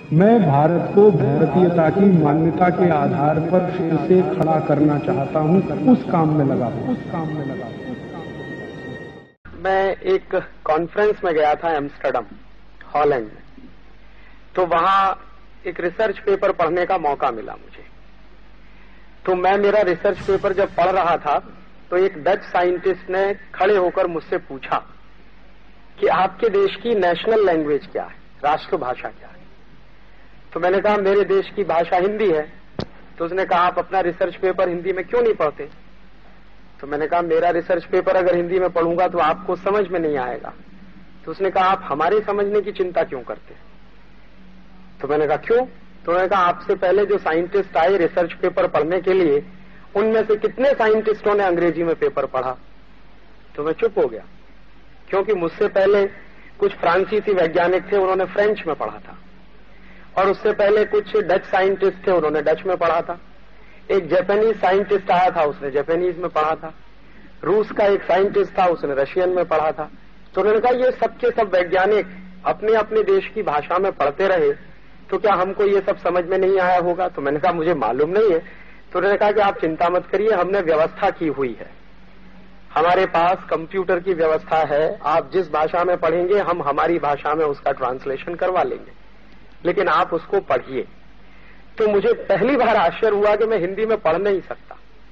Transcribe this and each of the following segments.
मैं भारत को भारतीयता की मान्यता के आधार पर फिर से खड़ा करना चाहता हूं, उस काम में लगा हूं। मैं एक कॉन्फ्रेंस में गया था एम्स्टर्डम, हॉलैंड में। तो वहां एक रिसर्च पेपर पढ़ने का मौका मिला मुझे। तो मैं मेरा रिसर्च पेपर जब पढ़ रहा था तो एक डच साइंटिस्ट ने खड़े होकर मुझसे पूछा कि आपके देश की नेशनल लैंग्वेज क्या है, राष्ट्रभाषा क्या है। तो मैंने कहा मेरे देश की भाषा हिंदी है। तो उसने कहा आप अपना रिसर्च पेपर हिंदी में क्यों नहीं पढ़ते। तो मैंने कहा मेरा रिसर्च पेपर अगर हिंदी में पढ़ूंगा तो आपको समझ में नहीं आएगा। तो उसने कहा आप हमारे समझने की चिंता क्यों करते। तो मैंने कहा क्यों। तो उन्होंने कहा आपसे पहले जो साइंटिस्ट आए रिसर्च पेपर पढ़ने के लिए, उनमें से कितने साइंटिस्टों ने अंग्रेजी में पेपर पढ़ा। तो मैं चुप हो गया, क्योंकि मुझसे पहले कुछ फ्रांसीसी वैज्ञानिक थे, उन्होंने फ्रेंच में पढ़ा था, और उससे पहले कुछ डच साइंटिस्ट थे, उन्होंने डच में पढ़ा था। एक जापानीज साइंटिस्ट आया था, उसने जापानीज में पढ़ा था। रूस का एक साइंटिस्ट था, उसने रशियन में पढ़ा था। तो उन्होंने कहा ये सब के सब वैज्ञानिक अपने अपने देश की भाषा में पढ़ते रहे, तो क्या हमको ये सब समझ में नहीं आया होगा। तो मैंने कहा मुझे मालूम नहीं है। तो उन्होंने कहा कि आप चिंता मत करिए, हमने व्यवस्था की हुई है, हमारे पास कंप्यूटर की व्यवस्था है, आप जिस भाषा में पढ़ेंगे हम हमारी भाषा में उसका ट्रांसलेशन करवा लेंगे, लेकिन आप उसको पढ़िए। तो मुझे पहली बार आश्चर्य हुआ कि मैं हिंदी में पढ़ नहीं सकता।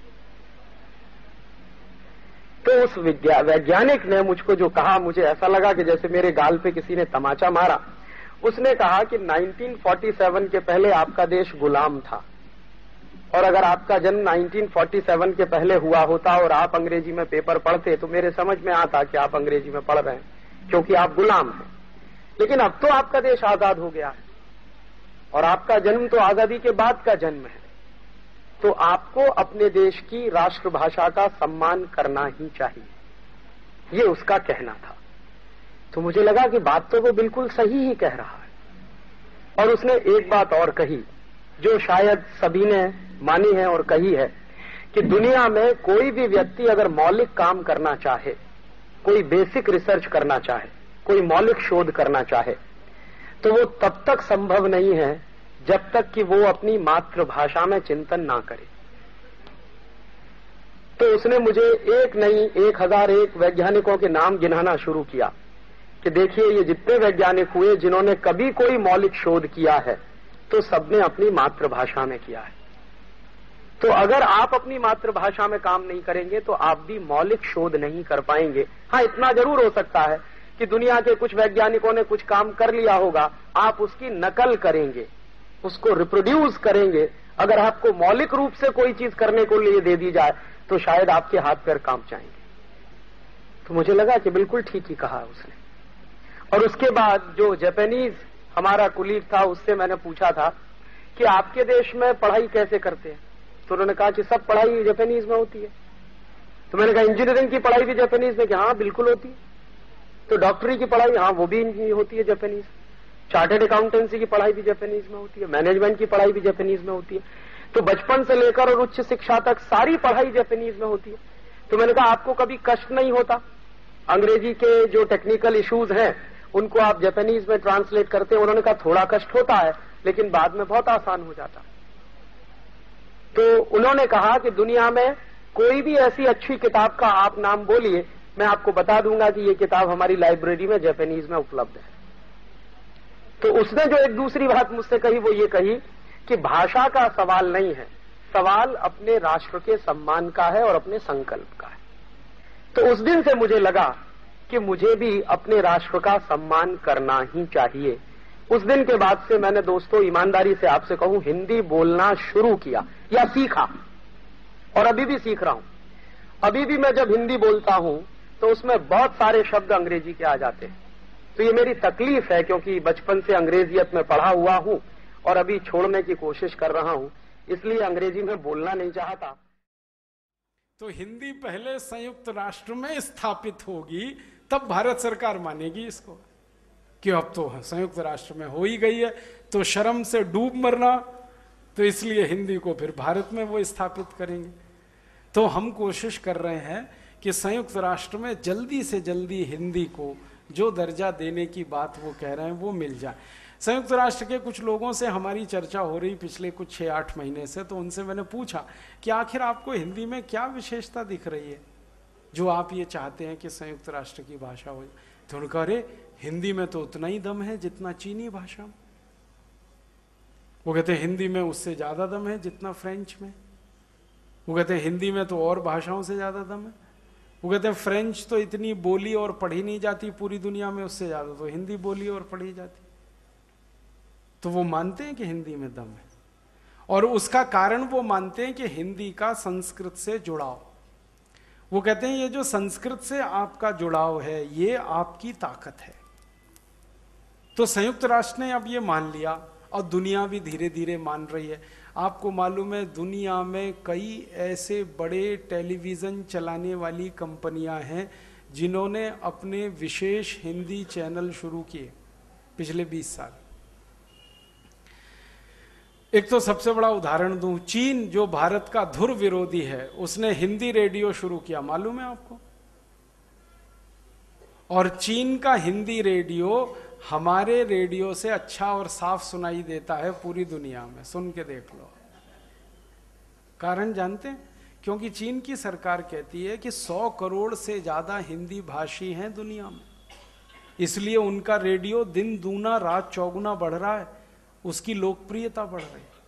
तो उस वैज्ञानिक ने मुझको जो कहा, मुझे ऐसा लगा कि जैसे मेरे गाल पे किसी ने तमाचा मारा। उसने कहा कि 1947 के पहले आपका देश गुलाम था, और अगर आपका जन्म 1947 के पहले हुआ होता और आप अंग्रेजी में पेपर पढ़ते तो मेरे समझ में आता कि आप अंग्रेजी में पढ़ रहे हैं, क्योंकि आप गुलाम हैं। लेकिन अब तो आपका देश आजाद हो गया है, और आपका जन्म तो आजादी के बाद का जन्म है, तो आपको अपने देश की राष्ट्रभाषा का सम्मान करना ही चाहिए, ये उसका कहना था। तो मुझे लगा कि बात तो वो बिल्कुल सही ही कह रहा है। और उसने एक बात और कही जो शायद सभी ने मानी है और कही है, कि दुनिया में कोई भी व्यक्ति अगर मौलिक काम करना चाहे, कोई बेसिक रिसर्च करना चाहे, कोई मौलिक शोध करना चाहे, तो वो तब तक संभव नहीं है जब तक कि वो अपनी मातृभाषा में चिंतन ना करे। तो उसने मुझे एक नहीं 1001 वैज्ञानिकों के नाम गिनाना शुरू किया कि देखिए ये जितने वैज्ञानिक हुए जिन्होंने कभी कोई मौलिक शोध किया है, तो सबने अपनी मातृभाषा में किया है। तो अगर आप अपनी मातृभाषा में काम नहीं करेंगे तो आप भी मौलिक शोध नहीं कर पाएंगे। हाँ, इतना जरूर हो सकता है कि दुनिया के कुछ वैज्ञानिकों ने कुछ काम कर लिया होगा, आप उसकी नकल करेंगे, उसको रिप्रोड्यूस करेंगे। अगर आपको मौलिक रूप से कोई चीज करने को लिए दे दी जाए तो शायद आपके हाथ पैर कांप जाएंगे। तो मुझे लगा कि बिल्कुल ठीक ही कहा उसने। और उसके बाद जो जापानीज हमारा कुलीग था, उससे मैंने पूछा था कि आपके देश में पढ़ाई कैसे करते हैं। तो उन्होंने कहा कि सब पढ़ाई जापानीज में होती है। तो मैंने कहा इंजीनियरिंग की पढ़ाई भी जापानीज में। कि हाँ बिल्कुल होती है। तो डॉक्टरी की पढ़ाई, हाँ वो भी होती है जापानीज। चार्टर्ड अकाउंटेंसी की पढ़ाई भी जापानीज में होती है, मैनेजमेंट की पढ़ाई भी जापानीज में होती है। तो बचपन से लेकर और उच्च शिक्षा तक सारी पढ़ाई जापानीज में होती है। तो मैंने कहा आपको कभी कष्ट नहीं होता, अंग्रेजी के जो टेक्निकल इश्यूज हैं उनको आप जापानीज में ट्रांसलेट करते हैं। उन्होंने कहा थोड़ा कष्ट होता है, लेकिन बाद में बहुत आसान हो जाता। तो उन्होंने कहा कि दुनिया में कोई भी ऐसी अच्छी किताब का आप नाम बोलिए, मैं आपको बता दूंगा कि ये किताब हमारी लाइब्रेरी में जापानीज में उपलब्ध है। तो उसने जो एक दूसरी बात मुझसे कही वो ये कही कि भाषा का सवाल नहीं है, सवाल अपने राष्ट्र के सम्मान का है और अपने संकल्प का है। तो उस दिन से मुझे लगा कि मुझे भी अपने राष्ट्र का सम्मान करना ही चाहिए। उस दिन के बाद से मैंने दोस्तों ईमानदारी से आपसे कहूं, हिंदी बोलना शुरू किया या सीखा, और अभी भी सीख रहा हूं। अभी भी मैं जब हिंदी बोलता हूं तो उसमें बहुत सारे शब्द अंग्रेजी के आ जाते हैं। तो ये मेरी तकलीफ है, क्योंकि बचपन से अंग्रेजियत में पढ़ा हुआ हूं और अभी छोड़ने की कोशिश कर रहा हूं, इसलिए अंग्रेजी में बोलना नहीं चाहता। तो हिंदी पहले संयुक्त राष्ट्र में स्थापित होगी, तब भारत सरकार मानेगी इसको कि अब तो संयुक्त राष्ट्र में हो ही गई है, तो शर्म से डूब मरना, तो इसलिए हिंदी को फिर भारत में वो स्थापित करेंगे। तो हम कोशिश कर रहे हैं कि संयुक्त राष्ट्र में जल्दी से जल्दी हिंदी को जो दर्जा देने की बात वो कह रहे हैं वो मिल जाए। संयुक्त राष्ट्र के कुछ लोगों से हमारी चर्चा हो रही पिछले कुछ 6-8 महीने से, तो उनसे मैंने पूछा कि आखिर आपको हिंदी में क्या विशेषता दिख रही है जो आप ये चाहते हैं कि संयुक्त राष्ट्र की भाषा हो। तो उन्होंने कहा, अरे हिंदी में तो उतना ही दम है जितना चीनी भाषा में। वो कहते हैं हिंदी में उससे ज्यादा दम है जितना फ्रेंच में। वो कहते हैं हिंदी में तो और भाषाओं से ज्यादा दम है। वो कहते हैं फ्रेंच तो इतनी बोली और पढ़ी नहीं जाती पूरी दुनिया में, उससे ज्यादा तो हिंदी बोली और पढ़ी जाती। तो वो मानते हैं कि हिंदी में दम है, और उसका कारण वो मानते हैं कि हिंदी का संस्कृत से जुड़ाव। वो कहते हैं ये जो संस्कृत से आपका जुड़ाव है ये आपकी ताकत है। तो संयुक्त राष्ट्र ने अब ये मान लिया और दुनिया भी धीरे धीरे मान रही है। आपको मालूम है दुनिया में कई ऐसे बड़े टेलीविजन चलाने वाली कंपनियां हैं जिन्होंने अपने विशेष हिंदी चैनल शुरू किए पिछले 20 साल। एक तो सबसे बड़ा उदाहरण दूं, चीन जो भारत का धुर विरोधी है उसने हिंदी रेडियो शुरू किया, मालूम है आपको? और चीन का हिंदी रेडियो हमारे रेडियो से अच्छा और साफ सुनाई देता है पूरी दुनिया में, सुन के देख लो। कारण जानते हैं? क्योंकि चीन की सरकार कहती है कि 100 करोड़ से ज्यादा हिंदी भाषी हैं दुनिया में, इसलिए उनका रेडियो दिन दूना रात चौगुना बढ़ रहा है, उसकी लोकप्रियता बढ़ रही है।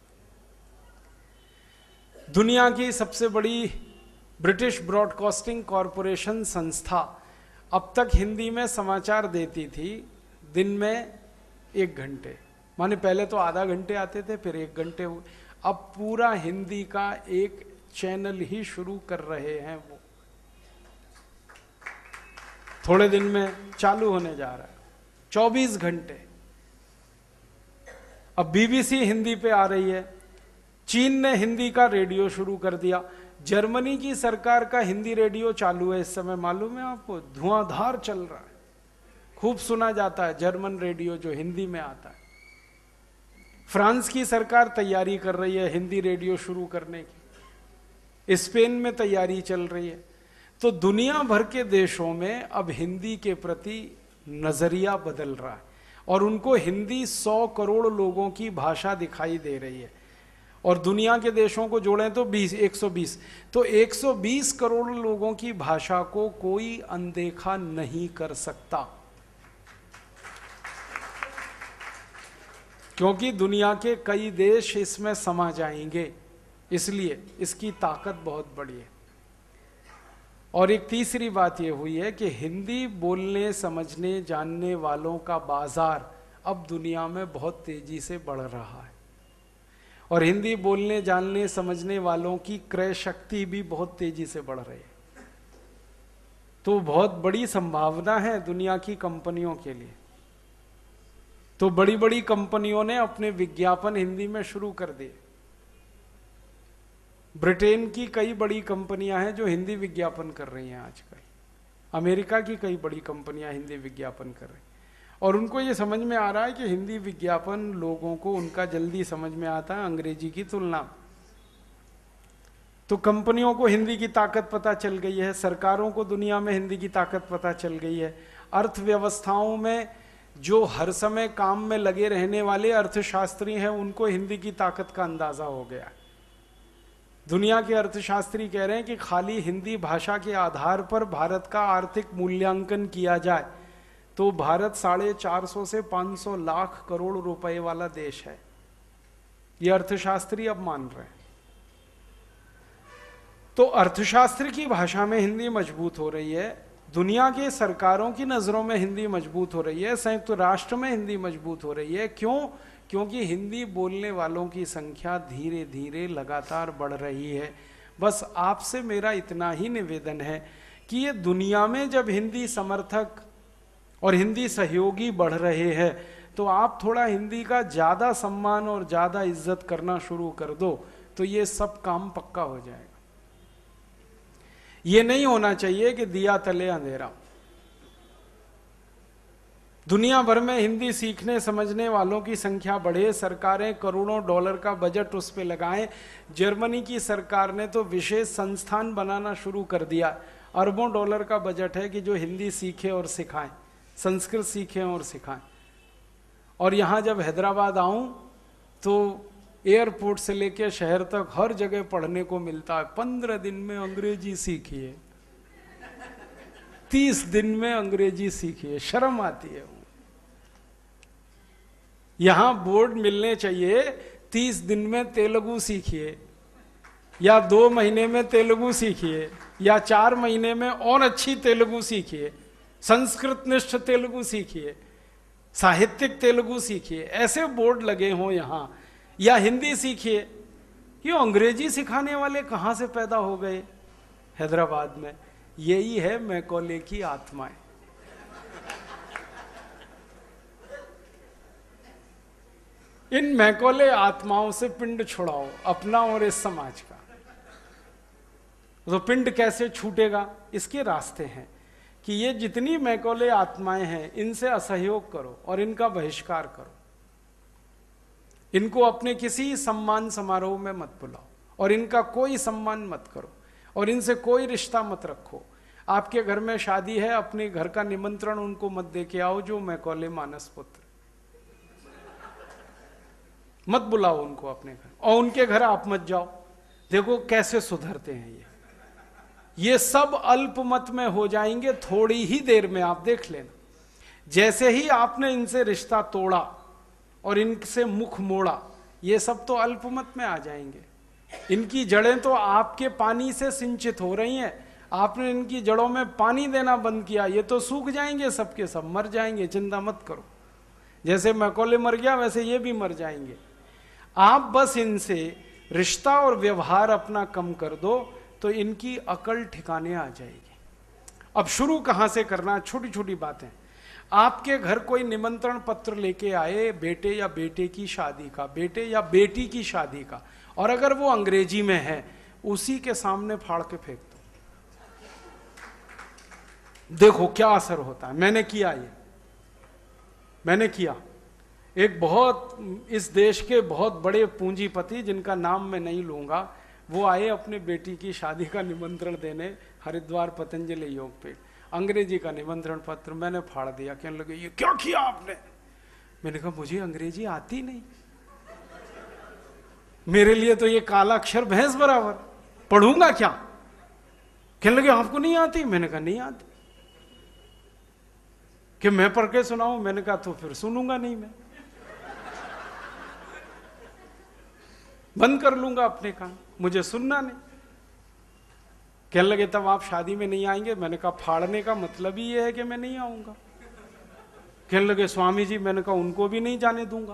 दुनिया की सबसे बड़ी ब्रिटिश ब्रॉडकास्टिंग कॉरपोरेशन संस्था अब तक हिंदी में समाचार देती थी दिन में 1 घंटे, माने पहले तो आधा घंटे आते थे फिर 1 घंटे हुए, अब पूरा हिंदी का एक चैनल ही शुरू कर रहे हैं। वो थोड़े दिन में चालू होने जा रहा है, 24 घंटे। अब बीबीसी हिंदी पे आ रही है, चीन ने हिंदी का रेडियो शुरू कर दिया, जर्मनी की सरकार का हिंदी रेडियो चालू है इस समय, मालूम है आपको? धुआंधार चल रहा है, खूब सुना जाता है जर्मन रेडियो जो हिंदी में आता है। फ्रांस की सरकार तैयारी कर रही है हिंदी रेडियो शुरू करने की, स्पेन में तैयारी चल रही है। तो दुनिया भर के देशों में अब हिंदी के प्रति नजरिया बदल रहा है और उनको हिंदी 100 करोड़ लोगों की भाषा दिखाई दे रही है। और दुनिया के देशों को जोड़ें तो 120, तो 120 करोड़ लोगों की भाषा को कोई अनदेखा नहीं कर सकता, क्योंकि दुनिया के कई देश इसमें समा जाएंगे, इसलिए इसकी ताकत बहुत बड़ी है। और एक तीसरी बात यह हुई है कि हिंदी बोलने समझने जानने वालों का बाजार अब दुनिया में बहुत तेजी से बढ़ रहा है, और हिंदी बोलने जानने समझने वालों की क्रय शक्ति भी बहुत तेजी से बढ़ रही है। तो बहुत बड़ी संभावना है दुनिया की कंपनियों के लिए। तो बड़ी बड़ी कंपनियों ने अपने विज्ञापन हिंदी में शुरू कर दिए। ब्रिटेन की कई बड़ी कंपनियां हैं जो हिंदी विज्ञापन कर रही हैं आजकल, अमेरिका की कई बड़ी कंपनियां हिंदी विज्ञापन कर रही हैं, और उनको ये समझ में आ रहा है कि हिंदी विज्ञापन लोगों को उनका जल्दी समझ में आता है अंग्रेजी की तुलना में। तो कंपनियों को हिंदी की ताकत पता चल गई है, सरकारों को दुनिया में हिंदी की ताकत पता चल गई है, अर्थव्यवस्थाओं में जो हर समय काम में लगे रहने वाले अर्थशास्त्री हैं उनको हिंदी की ताकत का अंदाजा हो गया। दुनिया के अर्थशास्त्री कह रहे हैं कि खाली हिंदी भाषा के आधार पर भारत का आर्थिक मूल्यांकन किया जाए तो भारत 450 से 500 लाख करोड़ रुपए वाला देश है, ये अर्थशास्त्री अब मान रहे हैं। तो अर्थशास्त्र की भाषा में हिंदी मजबूत हो रही है, दुनिया के सरकारों की नजरों में हिंदी मजबूत हो रही है, संयुक्त राष्ट्र में हिंदी मजबूत हो रही है। क्यों? क्योंकि हिंदी बोलने वालों की संख्या धीरे धीरे लगातार बढ़ रही है। बस आपसे मेरा इतना ही निवेदन है कि ये दुनिया में जब हिंदी समर्थक और हिंदी सहयोगी बढ़ रहे हैं तो आप थोड़ा हिंदी का ज्यादा सम्मान और ज्यादा इज्जत करना शुरू कर दो तो ये सब काम पक्का हो जाएगा। ये नहीं होना चाहिए कि दिया तले अंधेरा। दुनिया भर में हिंदी सीखने समझने वालों की संख्या बढ़े, सरकारें करोड़ों डॉलर का बजट उस पर लगाएं। जर्मनी की सरकार ने तो विशेष संस्थान बनाना शुरू कर दिया, अरबों डॉलर का बजट है कि जो हिंदी सीखे और सिखाएं। संस्कृत सीखें और सिखाएं। और यहाँ जब हैदराबाद आऊं तो एयरपोर्ट से लेकर शहर तक हर जगह पढ़ने को मिलता है 15 दिन में अंग्रेजी सीखिए, 30 दिन में अंग्रेजी सीखिए। शर्म आती है। यहां बोर्ड मिलने चाहिए 30 दिन में तेलुगु सीखिए, या 2 महीने में तेलुगु सीखिए, या 4 महीने में और अच्छी तेलुगु सीखिए, संस्कृत निष्ठ तेलुगु सीखिए, साहित्यिक तेलुगु सीखिए, ऐसे बोर्ड लगे हों यहां। या हिंदी सीखिए। ये अंग्रेजी सिखाने वाले कहां से पैदा हो गए हैदराबाद में? यही है मैकॉले की आत्माएं। इन मैकॉले आत्माओं से पिंड छुड़ाओ, अपना और इस समाज का। तो पिंड कैसे छूटेगा? इसके रास्ते हैं कि ये जितनी मैकॉले आत्माएं हैं इनसे असहयोग करो और इनका बहिष्कार करो। इनको अपने किसी सम्मान समारोह में मत बुलाओ और इनका कोई सम्मान मत करो और इनसे कोई रिश्ता मत रखो। आपके घर में शादी है, अपने घर का निमंत्रण उनको मत दे के आओ जो मैकॉले मानस पुत्र। मत बुलाओ उनको अपने घर, और उनके घर आप मत जाओ। देखो कैसे सुधरते हैं ये सब अल्पमत में हो जाएंगे थोड़ी ही देर में। आप देख लेना, जैसे ही आपने इनसे रिश्ता तोड़ा और इनसे मुख मोड़ा, ये सब तो अल्पमत में आ जाएंगे। इनकी जड़ें तो आपके पानी से सिंचित हो रही हैं, आपने इनकी जड़ों में पानी देना बंद किया, ये तो सूख जाएंगे, सबके सब मर जाएंगे। चिंता मत करो, जैसे मैकॉले मर गया वैसे ये भी मर जाएंगे। आप बस इनसे रिश्ता और व्यवहार अपना कम कर दो तो इनकी अकल ठिकाने आ जाएगी। अब शुरू कहां से करना? छोटी छोटी बातें। आपके घर कोई निमंत्रण पत्र लेके आए बेटे या बेटे की शादी का, बेटे या बेटी की शादी का, और अगर वो अंग्रेजी में है, उसी के सामने फाड़ के फेंक दो। देखो क्या असर होता है। मैंने किया, मैंने किया। एक बहुत, इस देश के बहुत बड़े पूंजीपति जिनका नाम मैं नहीं लूंगा, वो आए अपने बेटी की शादी का निमंत्रण देने हरिद्वार पतंजलि योगपीठ। अंग्रेजी का निमंत्रण पत्र मैंने फाड़ दिया। कहने लगे ये क्या किया आपने? मैंने कहा मुझे अंग्रेजी आती नहीं, मेरे लिए तो ये काला अक्षर भैंस बराबर, पढ़ूंगा क्या? कहने लगे आपको नहीं आती? मैंने कहा नहीं आती। कि मैं पढ़ के सुनाऊं? मैंने कहा तो फिर सुनूंगा नहीं, मैं बंद कर लूंगा अपने कान, मुझे सुनना नहीं। कहने लगे तब आप शादी में नहीं आएंगे? मैंने कहा फाड़ने का मतलब ही ये है कि मैं नहीं आऊंगा। कहने लगे स्वामी जी, मैंने कहा उनको भी नहीं जाने दूंगा।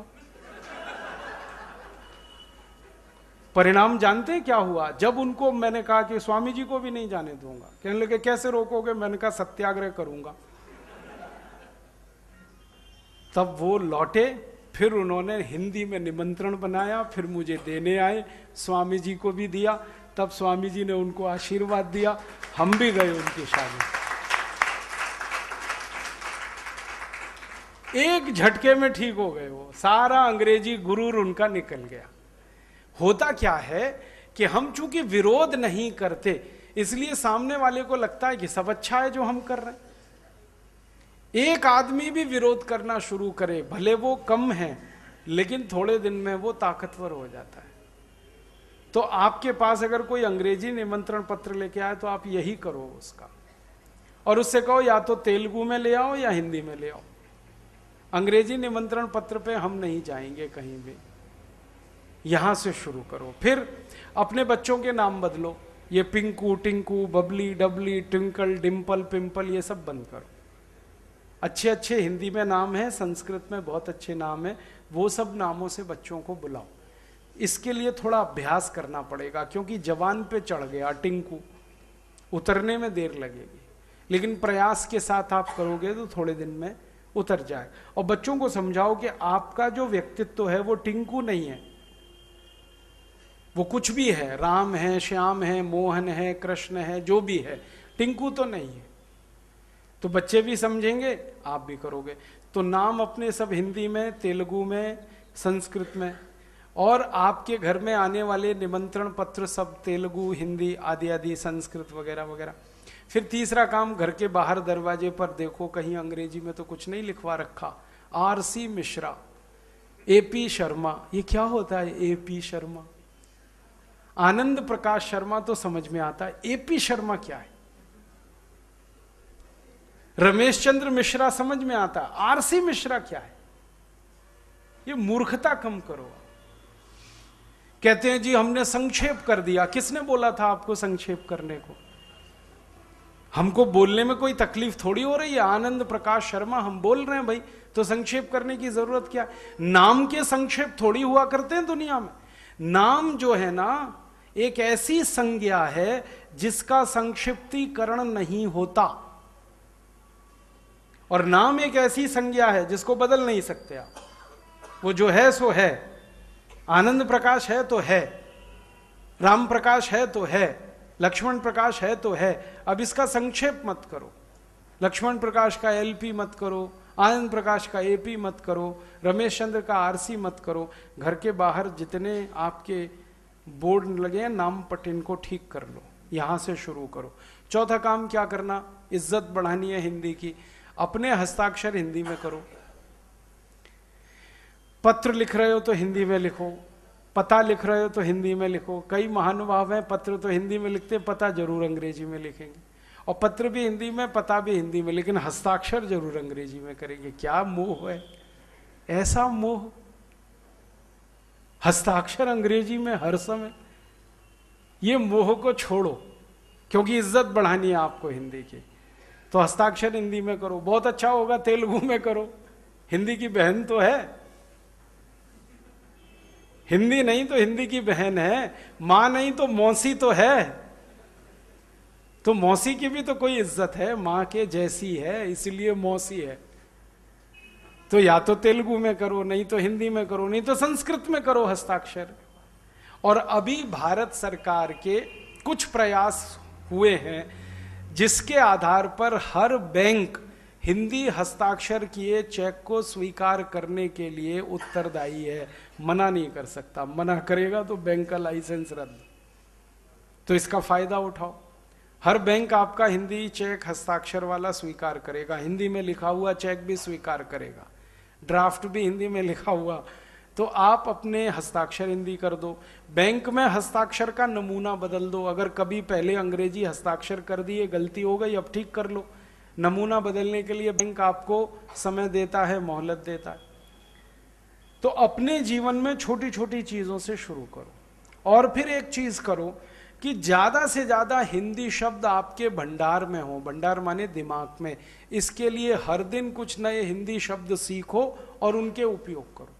परिणाम जानते हैं क्या हुआ? जब उनको मैंने कहा कि स्वामी जी को भी नहीं जाने दूंगा, कहने लगे कैसे रोकोगे? मैंने कहा सत्याग्रह करूंगा। तब वो लौटे, फिर उन्होंने हिंदी में निमंत्रण बनाया, फिर मुझे देने आए, स्वामी जी को भी दिया। तब स्वामी जी ने उनको आशीर्वाद दिया, हम भी गए उनकी शादी। एक झटके में ठीक हो गए वो, सारा अंग्रेजी गुरूर उनका निकल गया। होता क्या है कि हम चूंकि विरोध नहीं करते, इसलिए सामने वाले को लगता है कि सब अच्छा है जो हम कर रहे हैं। एक आदमी भी विरोध करना शुरू करे, भले वो कम है, लेकिन थोड़े दिन में वो ताकतवर हो जाता है। तो आपके पास अगर कोई अंग्रेजी निमंत्रण पत्र लेके आए तो आप यही करो उसका, और उससे कहो या तो तेलुगु में ले आओ या हिंदी में ले आओ। अंग्रेजी निमंत्रण पत्र पे हम नहीं जाएंगे कहीं भी, यहां से शुरू करो। फिर अपने बच्चों के नाम बदलो, ये Pinku, Tinku, Babli, Dabli, Twinkle, Dimple, Pimple, ये सब बंद करो। अच्छे अच्छे हिंदी में नाम है, संस्कृत में बहुत अच्छे नाम है, वो सब नामों से बच्चों को बुलाओ। इसके लिए थोड़ा अभ्यास करना पड़ेगा, क्योंकि जवान पे चढ़ गया टिंकू, उतरने में देर लगेगी, लेकिन प्रयास के साथ आप करोगे तो थोड़े दिन में उतर जाए। और बच्चों को समझाओ कि आपका जो व्यक्तित्व है वो टिंकू नहीं है, वो कुछ भी है, राम है, श्याम है, मोहन है, कृष्ण है, जो भी है, टिंकू तो नहीं है। तो बच्चे भी समझेंगे, आप भी करोगे। तो नाम अपने सब हिंदी में, तेलुगु में, संस्कृत में, और आपके घर में आने वाले निमंत्रण पत्र सब तेलुगु, हिंदी आदि आदि, संस्कृत वगैरह वगैरह। फिर तीसरा काम, घर के बाहर दरवाजे पर देखो कहीं अंग्रेजी में तो कुछ नहीं लिखवा रखा, आरसी मिश्रा, एपी शर्मा। ये क्या होता है एपी शर्मा? आनंद प्रकाश शर्मा तो समझ में आता है, एपी शर्मा क्या है? रमेश चंद्र मिश्रा समझ में आता, आरसी मिश्रा क्या है? ये मूर्खता कम करो। कहते हैं जी हमने संक्षेप कर दिया। किसने बोला था आपको संक्षेप करने को? हमको बोलने में कोई तकलीफ थोड़ी हो रही है। आनंद प्रकाश शर्मा हम बोल रहे हैं भाई, तो संक्षेप करने की जरूरत क्या है? नाम के संक्षेप थोड़ी हुआ करते हैं दुनिया में। नाम जो है ना, एक ऐसी संज्ञा है जिसका संक्षिप्तीकरण नहीं होता, और नाम एक ऐसी संज्ञा है जिसको बदल नहीं सकते आप। वो जो है सो है। आनंद प्रकाश है तो है, राम प्रकाश है तो है, लक्ष्मण प्रकाश है तो है। अब इसका संक्षेप मत करो। लक्ष्मण प्रकाश का एलपी मत करो, आनंद प्रकाश का एपी मत करो, रमेश चंद्र का आरसी मत करो। घर के बाहर जितने आपके बोर्ड लगे हैं नाम पट, इनको ठीक कर लो, यहां से शुरू करो। चौथा काम क्या करना? इज्जत बढ़ानी है हिंदी की। अपने हस्ताक्षर हिंदी में करो। पत्र लिख रहे हो तो हिंदी में लिखो, पता लिख रहे हो तो हिंदी में लिखो। कई महानुभाव हैं पत्र तो हिंदी में लिखते, पता जरूर अंग्रेजी में लिखेंगे, और पत्र भी हिंदी में, पता भी हिंदी में, लेकिन हस्ताक्षर जरूर अंग्रेजी में करेंगे। क्या मोह है, ऐसा मोह, हस्ताक्षर अंग्रेजी में हर समय। ये मोह को छोड़ो, क्योंकि इज्जत बढ़ानी है आपको हिंदी की, तो हस्ताक्षर हिंदी में करो। बहुत अच्छा होगा तेलुगु में करो, हिंदी की बहन तो है। हिंदी नहीं तो हिंदी की बहन है, मां नहीं तो मौसी तो है, तो मौसी की भी तो कोई इज्जत है, मां के जैसी है इसलिए मौसी है। तो या तो तेलुगु में करो, नहीं तो हिंदी में करो, नहीं तो संस्कृत में करो हस्ताक्षर। और अभी भारत सरकार के कुछ प्रयास हुए हैं जिसके आधार पर हर बैंक हिंदी हस्ताक्षर किए चेक को स्वीकार करने के लिए उत्तरदायी है, मना नहीं कर सकता। मना करेगा तो बैंक का लाइसेंस रद्द। तो इसका फायदा उठाओ। हर बैंक आपका हिंदी चेक हस्ताक्षर वाला स्वीकार करेगा, हिंदी में लिखा हुआ चेक भी स्वीकार करेगा, ड्राफ्ट भी हिंदी में लिखा हुआ। तो आप अपने हस्ताक्षर हिंदी कर दो। बैंक में हस्ताक्षर का नमूना बदल दो। अगर कभी पहले अंग्रेजी हस्ताक्षर कर दिए, गलती हो गई, अब ठीक कर लो। नमूना बदलने के लिए बैंक आपको समय देता है, मोहलत देता है। तो अपने जीवन में छोटी छोटी चीजों से शुरू करो। और फिर एक चीज करो कि ज्यादा से ज्यादा हिंदी शब्द आपके भंडार में हो। भंडार माने दिमाग में। इसके लिए हर दिन कुछ नए हिंदी शब्द सीखो और उनके उपयोग करो।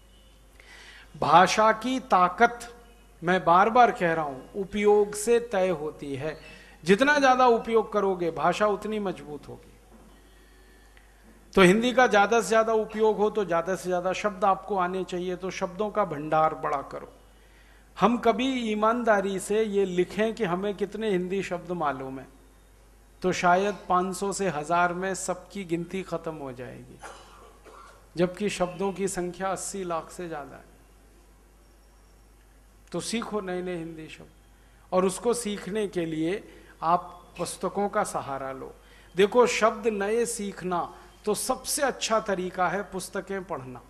भाषा की ताकत, मैं बार बार कह रहा हूं, उपयोग से तय होती है। जितना ज्यादा उपयोग करोगे भाषा उतनी मजबूत होगी। तो हिंदी का ज्यादा से ज्यादा उपयोग हो तो ज्यादा से ज्यादा शब्द आपको आने चाहिए, तो शब्दों का भंडार बड़ा करो। हम कभी ईमानदारी से ये लिखें कि हमें कितने हिंदी शब्द मालूम है, तो शायद 500 से 1000 में सबकी गिनती खत्म हो जाएगी, जबकि शब्दों की संख्या 80 लाख से ज्यादा है। तो सीखो नए नए हिंदी शब्द, और उसको सीखने के लिए आप पुस्तकों का सहारा लो। देखो, शब्द नए सीखना तो सबसे अच्छा तरीका है पुस्तकें पढ़ना।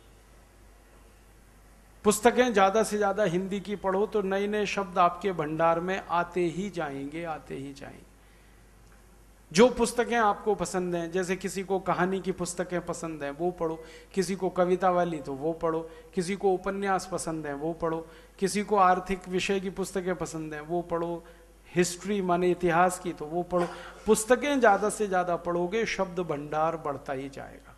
पुस्तकें ज्यादा से ज्यादा हिंदी की पढ़ो तो नए नए शब्द आपके भंडार में आते ही जाएंगे, आते ही जाएंगे। जो पुस्तकें आपको पसंद हैं, जैसे किसी को कहानी की पुस्तकें पसंद हैं वो पढ़ो, किसी को कविता वाली तो वो पढ़ो, किसी को उपन्यास पसंद है वो पढ़ो, किसी को आर्थिक विषय की पुस्तकें पसंद हैं वो पढ़ो, हिस्ट्री माने इतिहास की तो वो पढ़ो। पुस्तकें ज्यादा से ज्यादा पढ़ोगे, शब्द भंडार बढ़ता ही जाएगा।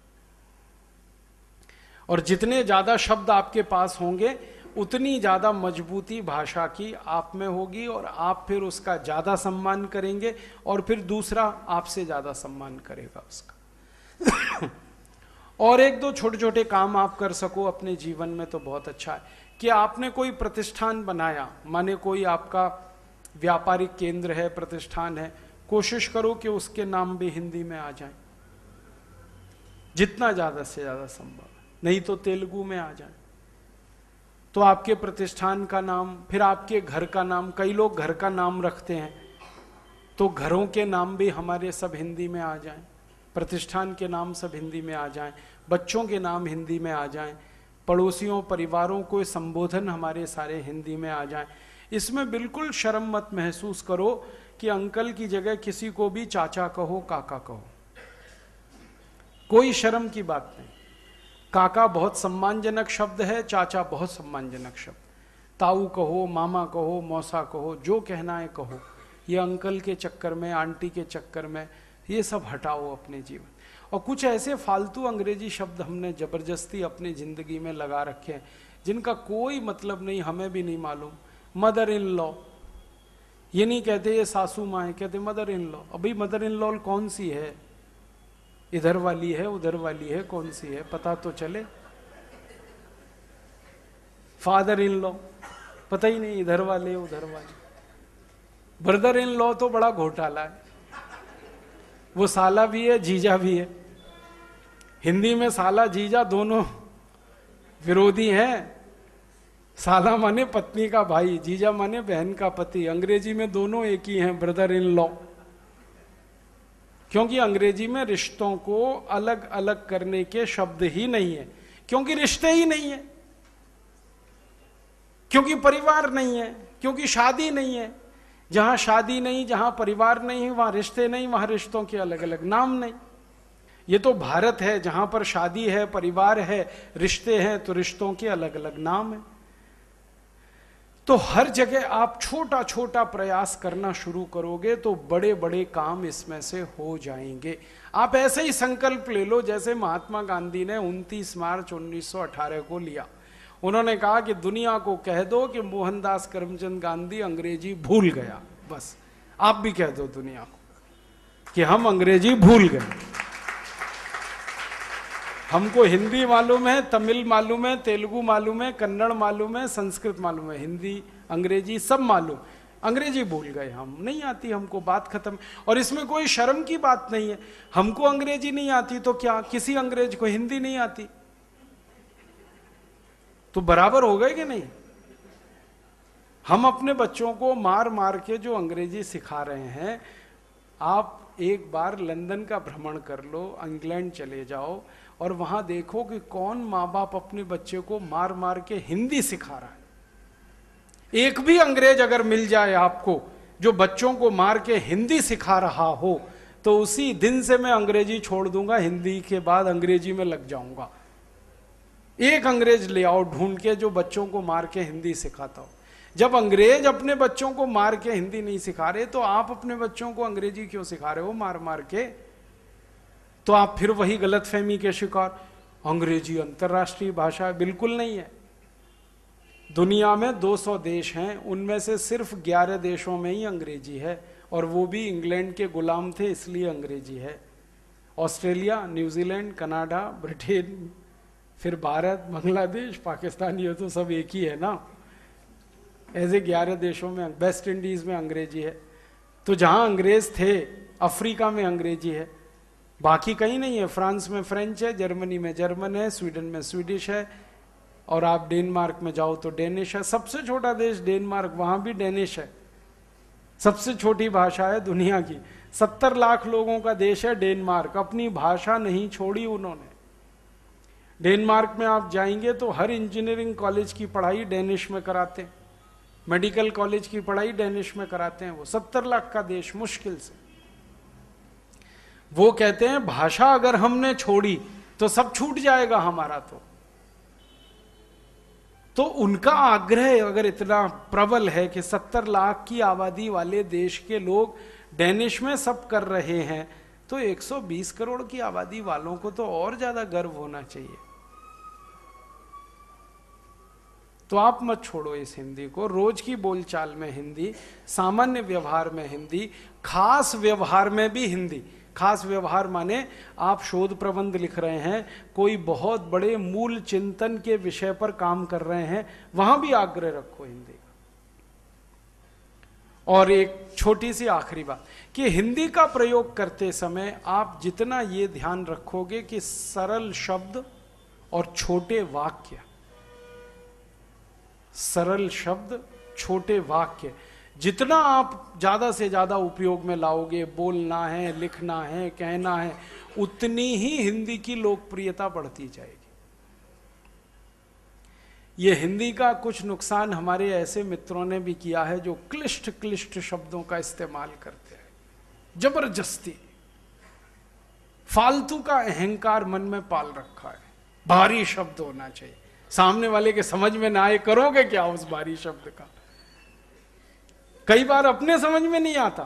और जितने ज्यादा शब्द आपके पास होंगे उतनी ज्यादा मजबूती भाषा की आप में होगी, और आप फिर उसका ज्यादा सम्मान करेंगे, और फिर दूसरा आपसे ज्यादा सम्मान करेगा उसका। और एक दो छोटे छोटे काम आप कर सको अपने जीवन में तो बहुत अच्छा है। कि आपने कोई प्रतिष्ठान बनाया, माने कोई आपका व्यापारिक केंद्र है, प्रतिष्ठान है, कोशिश करो कि उसके नाम भी हिंदी में आ जाए, जितना ज्यादा से ज्यादा संभव। नहीं तो तेलुगु में आ जाए। तो आपके प्रतिष्ठान का नाम, फिर आपके घर का नाम, कई लोग घर का नाम रखते हैं, तो घरों के नाम भी हमारे सब हिंदी में आ जाएं, प्रतिष्ठान के नाम सब हिंदी में आ जाएं, बच्चों के नाम हिंदी में आ जाएं, पड़ोसियों परिवारों को संबोधन हमारे सारे हिंदी में आ जाएं। इसमें बिल्कुल शर्म मत महसूस करो कि अंकल की जगह किसी को भी चाचा कहो, काका कहो, कोई शर्म की बात नहीं। काका बहुत सम्मानजनक शब्द है, चाचा बहुत सम्मानजनक शब्द। ताऊ कहो, मामा कहो, मौसा कहो, जो कहना है कहो। ये अंकल के चक्कर में, आंटी के चक्कर में, ये सब हटाओ अपने जीवन। और कुछ ऐसे फालतू अंग्रेजी शब्द हमने जबरदस्ती अपनी जिंदगी में लगा रखे हैं जिनका कोई मतलब नहीं, हमें भी नहीं मालूम। मदर इन लॉ, ये नहीं कहते ये सासू माँ है, कहते मदर इन लॉ। अभी मदर इन लॉ कौन सी है, इधर वाली है उधर वाली है, कौन सी है पता तो चले। फादर इन लॉ पता ही नहीं, इधर वाले उधर वाले। ब्रदर इन लॉ तो बड़ा घोटाला है, वो साला भी है जीजा भी है। हिंदी में साला जीजा दोनों विरोधी हैं। साला माने पत्नी का भाई, जीजा माने बहन का पति। अंग्रेजी में दोनों एक ही हैं, ब्रदर इन लॉ। क्योंकि अंग्रेजी में रिश्तों को अलग अलग करने के शब्द ही नहीं है, क्योंकि रिश्ते ही नहीं है, क्योंकि परिवार नहीं है, क्योंकि शादी नहीं है। जहां शादी नहीं, जहां परिवार नहीं, वहां रिश्ते नहीं, वहां रिश्तों के अलग अलग नाम नहीं। ये तो भारत है जहां पर शादी है, परिवार है, रिश्ते हैं, तो रिश्तों के अलग अलग नाम है। तो हर जगह आप छोटा छोटा प्रयास करना शुरू करोगे तो बड़े बड़े काम इसमें से हो जाएंगे। आप ऐसे ही संकल्प ले लो जैसे महात्मा गांधी ने 29 मार्च 1918 को लिया। उन्होंने कहा कि दुनिया को कह दो कि मोहनदास करमचंद गांधी अंग्रेजी भूल गया। बस आप भी कह दो दुनिया को कि हम अंग्रेजी भूल गए। हमको हिंदी मालूम है, तमिल मालूम है, तेलुगु मालूम है, कन्नड़ मालूम है, संस्कृत मालूम है, हिंदी अंग्रेजी सब मालूम, अंग्रेजी भूल गए हम, नहीं आती हमको, बात खत्म। और इसमें कोई शर्म की बात नहीं है। हमको अंग्रेजी नहीं आती तो क्या, किसी अंग्रेज को हिंदी नहीं आती तो बराबर हो गए कि नहीं। हम अपने बच्चों को मार मार के जो अंग्रेजी सिखा रहे हैं, आप एक बार लंदन का भ्रमण कर लो, इंग्लैंड चले जाओ और वहां देखो कि कौन माँ बाप अपने बच्चे को मार मार के हिंदी सिखा रहा है। एक भी अंग्रेज अगर मिल जाए आपको जो बच्चों को मार के हिंदी सिखा रहा हो, तो उसी दिन से मैं अंग्रेजी छोड़ दूंगा, हिंदी के बाद अंग्रेजी में लग जाऊंगा। एक अंग्रेज ले आओ ढूंढ के जो बच्चों को मार के हिंदी सिखाता हो। जब अंग्रेज अपने बच्चों को मार के हिंदी नहीं सिखा रहे, तो आप अपने बच्चों को अंग्रेजी क्यों सिखा रहे हो मार मार के। तो आप फिर वही गलतफहमी के शिकार, अंग्रेजी अंतर्राष्ट्रीय भाषा है। बिल्कुल नहीं है। दुनिया में 200 देश हैं, उनमें से सिर्फ 11 देशों में ही अंग्रेजी है, और वो भी इंग्लैंड के गुलाम थे इसलिए अंग्रेजी है। ऑस्ट्रेलिया, न्यूजीलैंड, कनाडा, ब्रिटेन, फिर भारत, बांग्लादेश, पाकिस्तान, ये तो सब एक ही है ना। ऐसे 11 देशों में, वेस्ट इंडीज में अंग्रेजी है। तो जहां अंग्रेज थे अफ्रीका में अंग्रेजी है, बाकी कहीं नहीं है। फ्रांस में फ्रेंच है, जर्मनी में जर्मन है, स्वीडन में स्वीडिश है, और आप डेनमार्क में जाओ तो डेनिश है। सबसे छोटा देश डेनमार्क, वहां भी डेनिश है। सबसे छोटी भाषा है दुनिया की। 70 लाख लोगों का देश है डेनमार्क, अपनी भाषा नहीं छोड़ी उन्होंने। डेनमार्क में आप जाएंगे तो हर इंजीनियरिंग कॉलेज की पढ़ाई डेनिश में कराते हैं, मेडिकल कॉलेज की पढ़ाई डेनिश में कराते हैं। वो 70 लाख का देश मुश्किल से। वो कहते हैं भाषा अगर हमने छोड़ी तो सब छूट जाएगा हमारा। तो उनका आग्रह अगर इतना प्रबल है कि 70 लाख की आबादी वाले देश के लोग डेनिश में सब कर रहे हैं, तो 120 करोड़ की आबादी वालों को तो और ज्यादा गर्व होना चाहिए। तो आप मत छोड़ो इस हिंदी को। रोज की बोलचाल में हिंदी, सामान्य व्यवहार में हिंदी, खास व्यवहार में भी हिंदी। खास व्यवहार माने आप शोध प्रबंध लिख रहे हैं, कोई बहुत बड़े मूल चिंतन के विषय पर काम कर रहे हैं, वहां भी आग्रह रखो हिंदी का। और एक छोटी सी आखिरी बात कि हिंदी का प्रयोग करते समय आप जितना ये ध्यान रखोगे कि सरल शब्द और छोटे वाक्य, सरल शब्द छोटे वाक्य, जितना आप ज्यादा से ज्यादा उपयोग में लाओगे, बोलना है, लिखना है, कहना है, उतनी ही हिंदी की लोकप्रियता बढ़ती जाएगी। ये हिंदी का कुछ नुकसान हमारे ऐसे मित्रों ने भी किया है जो क्लिष्ट क्लिष्ट शब्दों का इस्तेमाल करते हैं, जबरदस्ती फालतू का अहंकार मन में पाल रखा है। भारी शब्द होना चाहिए, सामने वाले के समझ में ना आए, करोगे क्या उस भारी शब्द का? कई बार अपने समझ में नहीं आता,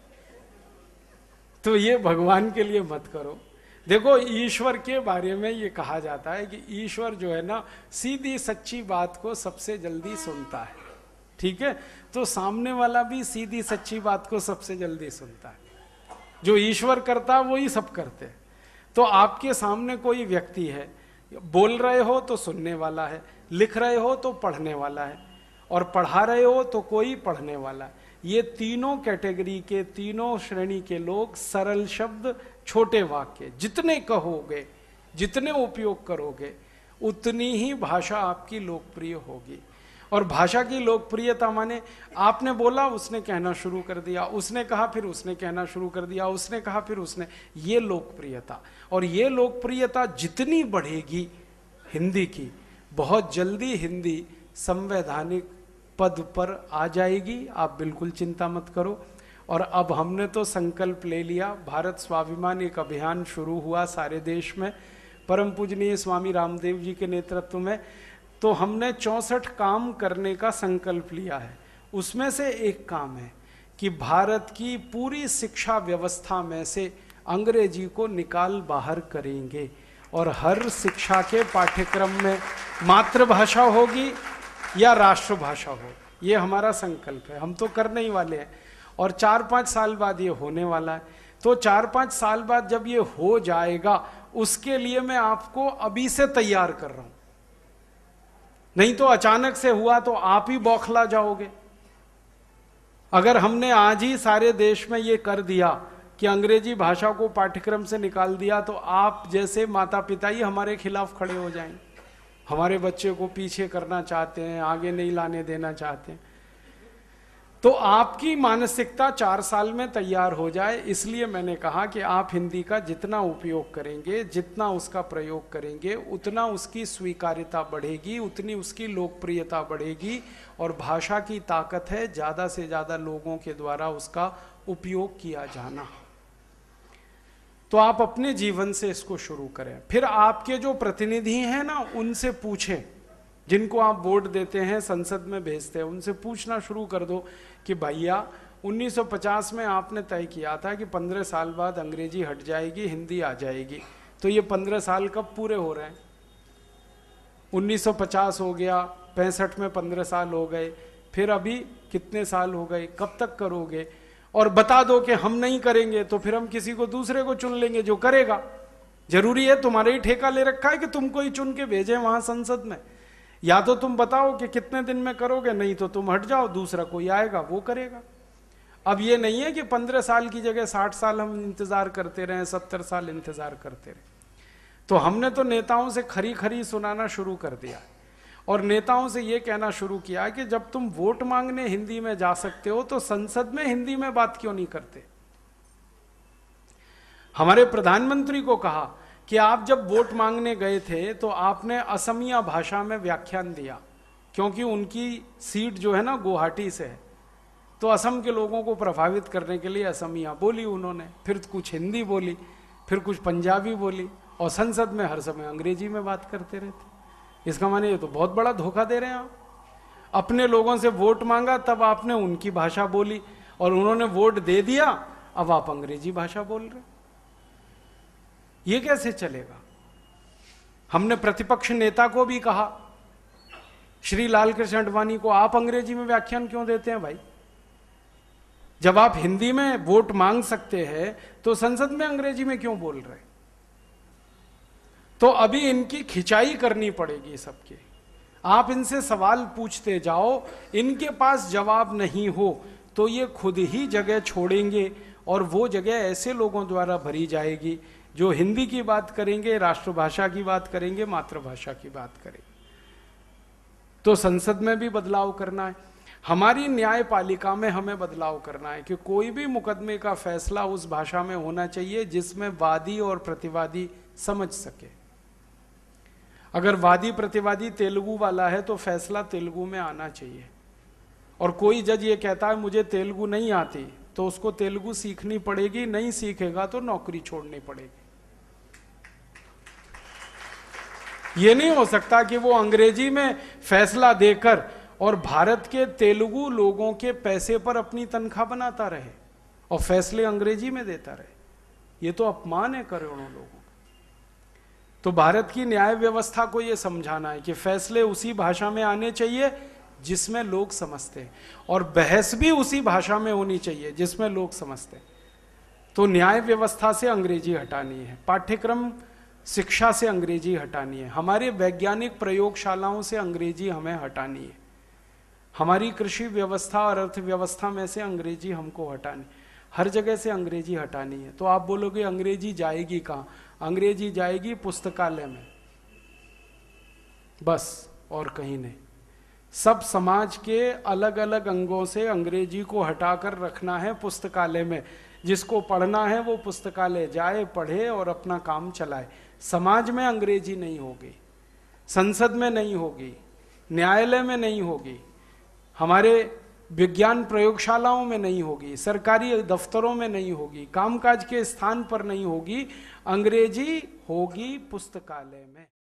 तो ये भगवान के लिए मत करो। देखो, ईश्वर के बारे में ये कहा जाता है कि ईश्वर जो है ना, सीधी सच्ची बात को सबसे जल्दी सुनता है। ठीक है, तो सामने वाला भी सीधी सच्ची बात को सबसे जल्दी सुनता है। जो ईश्वर करता है वही सब करते हैं। तो आपके सामने कोई व्यक्ति है, बोल रहे हो तो सुनने वाला है, लिख रहे हो तो पढ़ने वाला है, और पढ़ा रहे हो तो कोई पढ़ने वाला है। ये तीनों कैटेगरी के, तीनों श्रेणी के लोग सरल शब्द, छोटे वाक्य जितने कहोगे, जितने उपयोग करोगे, उतनी ही भाषा आपकी लोकप्रिय होगी। और भाषा की लोकप्रियता माने आपने बोला, उसने कहना शुरू कर दिया, उसने कहा फिर उसने कहना शुरू कर दिया, उसने कहा फिर उसने, ये लोकप्रियता। और ये लोकप्रियता जितनी बढ़ेगी हिंदी की, बहुत जल्दी हिंदी संवैधानिक पद पर आ जाएगी। आप बिल्कुल चिंता मत करो। और अब हमने तो संकल्प ले लिया, भारत स्वाभिमान एक अभियान शुरू हुआ सारे देश में, परम पूजनीय स्वामी रामदेव जी के नेतृत्व में। तो हमने 64 काम करने का संकल्प लिया है। उसमें से एक काम है कि भारत की पूरी शिक्षा व्यवस्था में से अंग्रेजी को निकाल बाहर करेंगे, और हर शिक्षा के पाठ्यक्रम में मातृभाषा होगी या राष्ट्रभाषा हो। ये हमारा संकल्प है, हम तो करने ही वाले हैं। और 4-5 साल बाद ये होने वाला है। तो 4-5 साल बाद जब ये हो जाएगा, उसके लिए मैं आपको अभी से तैयार कर रहा हूं। नहीं तो अचानक से हुआ तो आप ही बौखला जाओगे। अगर हमने आज ही सारे देश में ये कर दिया कि अंग्रेजी भाषा को पाठ्यक्रम से निकाल दिया, तो आप जैसे माता पिता ही हमारे खिलाफ खड़े हो जाएंगे। हमारे बच्चे को पीछे करना चाहते हैं, आगे नहीं लाने देना चाहते हैं। तो आपकी मानसिकता 4 साल में तैयार हो जाए, इसलिए मैंने कहा कि आप हिंदी का जितना उपयोग करेंगे, जितना उसका प्रयोग करेंगे, उतना उसकी स्वीकार्यता बढ़ेगी, उतनी उसकी लोकप्रियता बढ़ेगी। और भाषा की ताकत है ज़्यादा से ज़्यादा लोगों के द्वारा उसका उपयोग किया जाना। तो आप अपने जीवन से इसको शुरू करें। फिर आपके जो प्रतिनिधि हैं ना, उनसे पूछें, जिनको आप वोट देते हैं, संसद में भेजते हैं, उनसे पूछना शुरू कर दो कि भैया 1950 में आपने तय किया था कि 15 साल बाद अंग्रेजी हट जाएगी, हिंदी आ जाएगी। तो ये 15 साल कब पूरे हो रहे हैं? 1950 हो गया, 65 में 15 साल हो गए, फिर अभी कितने साल हो गए? कब तक करोगे? और बता दो कि हम नहीं करेंगे तो फिर हम किसी को दूसरे को चुन लेंगे जो करेगा। जरूरी है तुम्हारे ही ठेका ले रखा है कि तुमको ही चुन के भेजें वहां संसद में? या तो तुम बताओ कि कितने दिन में करोगे, नहीं तो तुम हट जाओ, दूसरा कोई आएगा वो करेगा। अब ये नहीं है कि 15 साल की जगह 60 साल हम इंतजार करते रहे, 70 साल इंतजार करते रहे। तो हमने तो नेताओं से खरी खरी सुनाना शुरू कर दिया, और नेताओं से ये कहना शुरू किया कि जब तुम वोट मांगने हिंदी में जा सकते हो तो संसद में हिंदी में बात क्यों नहीं करते। हमारे प्रधानमंत्री को कहा कि आप जब वोट मांगने गए थे तो आपने असमिया भाषा में व्याख्यान दिया, क्योंकि उनकी सीट जो है ना गुवाहाटी से है, तो असम के लोगों को प्रभावित करने के लिए असमिया बोली उन्होंने, फिर कुछ हिंदी बोली, फिर कुछ पंजाबी बोली, और संसद में हर समय अंग्रेजी में बात करते रहते। इसका माने ये तो बहुत बड़ा धोखा दे रहे हैं आप। अपने लोगों से वोट मांगा तब आपने उनकी भाषा बोली, और उन्होंने वोट दे दिया, अब आप अंग्रेजी भाषा बोल रहे। ये कैसे चलेगा? हमने प्रतिपक्ष नेता को भी कहा, श्री लालकृष्ण आडवाणी को, आप अंग्रेजी में व्याख्यान क्यों देते हैं भाई? जब आप हिंदी में वोट मांग सकते हैं तो संसद में अंग्रेजी में क्यों बोल रहे? तो अभी इनकी खिंचाई करनी पड़ेगी सबकी। आप इनसे सवाल पूछते जाओ, इनके पास जवाब नहीं हो तो ये खुद ही जगह छोड़ेंगे, और वो जगह ऐसे लोगों द्वारा भरी जाएगी जो हिंदी की बात करेंगे, राष्ट्रभाषा की बात करेंगे, मातृभाषा की बात करेंगे। तो संसद में भी बदलाव करना है, हमारी न्यायपालिका में हमें बदलाव करना है कि कोई भी मुकदमे का फैसला उस भाषा में होना चाहिए जिसमें वादी और प्रतिवादी समझ सके। अगर वादी प्रतिवादी तेलुगु वाला है तो फैसला तेलुगु में आना चाहिए, और कोई जज ये कहता है मुझे तेलुगु नहीं आती तो उसको तेलुगु सीखनी पड़ेगी, नहीं सीखेगा तो नौकरी छोड़नी पड़ेगी। ये नहीं हो सकता कि वो अंग्रेजी में फैसला देकर और भारत के तेलुगु लोगों के पैसे पर अपनी तनख्वाह बनाता रहे और फैसले अंग्रेजी में देता रहे। ये तो अपमान है करोड़ों लोगों का। तो भारत की न्याय व्यवस्था को ये समझाना है कि फैसले उसी भाषा में आने चाहिए जिसमें लोग समझते हैं, और बहस भी उसी भाषा में होनी चाहिए जिसमें लोग समझते हैं। तो न्याय व्यवस्था से अंग्रेजी हटानी है, पाठ्यक्रम शिक्षा से अंग्रेजी हटानी है, हमारे वैज्ञानिक प्रयोगशालाओं से अंग्रेजी हमें हटानी है, हमारी कृषि व्यवस्था और अर्थव्यवस्था में से अंग्रेजी हमको हटानी, हर जगह से अंग्रेजी हटानी है। तो आप बोलोगे अंग्रेजी जाएगी कहाँ? अंग्रेजी जाएगी पुस्तकालय में, बस और कहीं नहीं। सब समाज के अलग अलग अंगों से अंग्रेजी को हटाकर रखना है पुस्तकालय में। जिसको पढ़ना है वो पुस्तकालय जाए, पढ़े और अपना काम चलाए। समाज में अंग्रेजी नहीं होगी, संसद में नहीं होगी, न्यायालय में नहीं होगी, हमारे विज्ञान प्रयोगशालाओं में नहीं होगी, सरकारी दफ्तरों में नहीं होगी, कामकाज के स्थान पर नहीं होगी। अंग्रेजी होगी पुस्तकालय में।